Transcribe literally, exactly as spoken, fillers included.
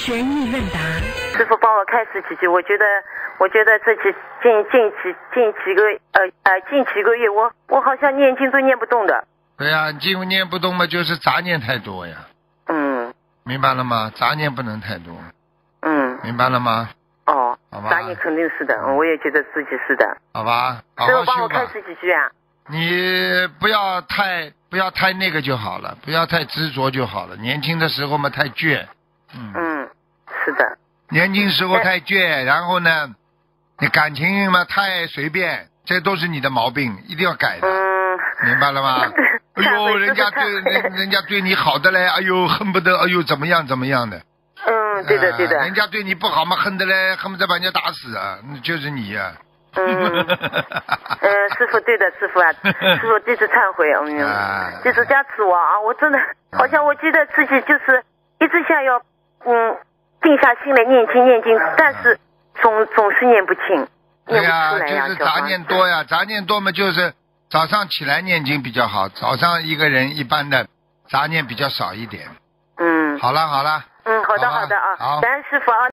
悬疑问答， 师傅帮我开始几句，我觉得，我觉得这几近近几近几个呃呃近几个月，我我好像念经都念不动的。 对呀、啊，经念不动嘛，就是杂念太多呀。 嗯。 明白了吗？杂念不能太多。 嗯。 明白了吗？ 哦。 好吧。 杂念肯定是的，我也觉得自己是的。 好吧。好好师傅帮我修吧开始几句啊。 你不要太不要太那个就好了，不要太执着就好了。年轻的时候嘛太倔。嗯。 嗯，是的。 年轻时候太倔，然后呢，你感情嘛太随便，这都是你的毛病，一定要改的。 嗯。 明白了吗？哎呦，人家对人人家对你好的嘞，哎呦，恨不得哎呦怎么样怎么样的。 嗯，对的对的。 呃、人家对你不好嘛，恨得嘞，恨不得把人家打死啊，就是你呀、啊。 嗯，呃，师傅对的，师傅啊，师傅弟子忏悔，嗯， 啊、 弟子加持我啊，我真的好像我记得自己就是一直想要嗯定下心来念经念经，但是总总是念不清，念不出来呀， 就是杂念多呀，杂念多嘛就是早上起来念经比较好，早上一个人一般的杂念比较少一点。 嗯， 好了好了。 嗯，好的好的啊，感恩师傅啊。